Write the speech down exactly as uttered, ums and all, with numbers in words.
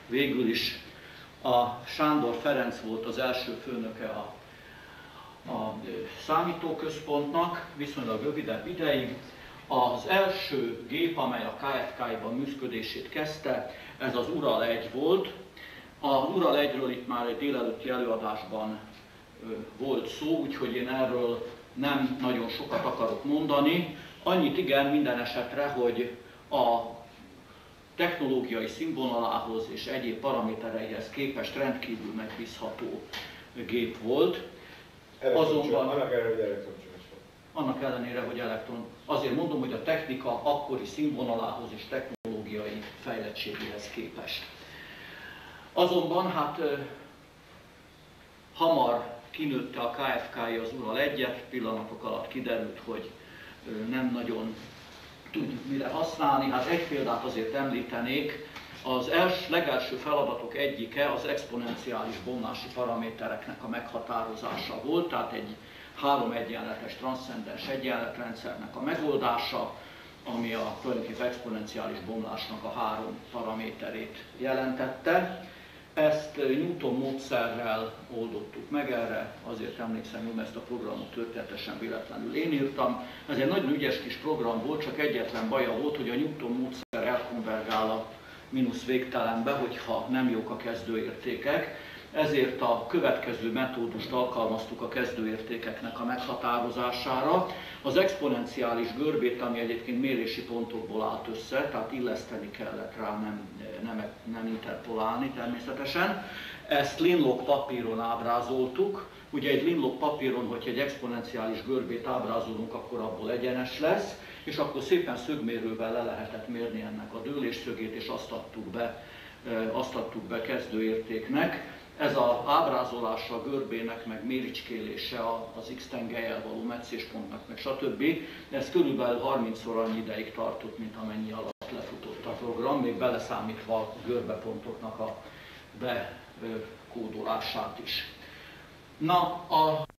végül is a Sándor Ferenc volt az első főnöke a, a számítóközpontnak, viszonylag rövidebb ideig. Az első gép, amely a ká ef ká-ban működését kezdte, ez az Ural egy volt. Az Ural egyről itt már egy délelőtti előadásban volt szó, úgyhogy én erről nem nagyon sokat akarok mondani. Annyit igen, minden esetre, hogy a technológiai színvonalához és egyéb paramétereihez képest rendkívül megbízható gép volt. Azonban, annak ellenére, hogy elektroncsos volt. Annak ellenére, hogy elektron. Azért mondom, hogy a technika akkori színvonalához és technológiai fejlettségéhez képest. Azonban hát hamar kinőtte a ká ef ká az Ural egyet, pillanatok alatt kiderült, hogy nem nagyon tudjuk mire használni. Hát egy példát azért említenék, az els, legelső feladatok egyike az exponenciális bomlási paramétereknek a meghatározása volt, tehát egy három egyenletes transzcendens egyenletrendszernek a megoldása, ami a tulajdonképpen exponenciális bomlásnak a három paraméterét jelentette. Ezt Newton módszerrel oldottuk meg, erre azért emlékszem, hogy ezt a programot történetesen véletlenül én írtam. Ez egy nagyon ügyes kis program volt, csak egyetlen baja volt, hogy a Newton módszer elkonvergál a mínusz végtelenbe, hogyha nem jók a kezdőértékek. Ezért a következő metódust alkalmaztuk a kezdőértékeknek a meghatározására. Az exponenciális görbét, ami egyébként mérési pontokból állt össze, tehát illeszteni kellett rá, nem, nem, nem interpolálni természetesen. Ezt Linlog papíron ábrázoltuk. Ugye egy Linlog papíron, hogyha egy exponenciális görbét ábrázolunk, akkor abból egyenes lesz, és akkor szépen szögmérővel le lehetett mérni ennek a dőlésszögét, és azt adtuk be, azt adtuk be kezdőértéknek. Ez az ábrázolása a görbének, meg méricskélése az X-tengelyel való meccéspontnak, meg stb. Ez körülbelül harmincszor annyi ideig tartott, mint amennyi alatt lefutott a program, még beleszámítva a görbepontoknak a bekódolását is. Na, a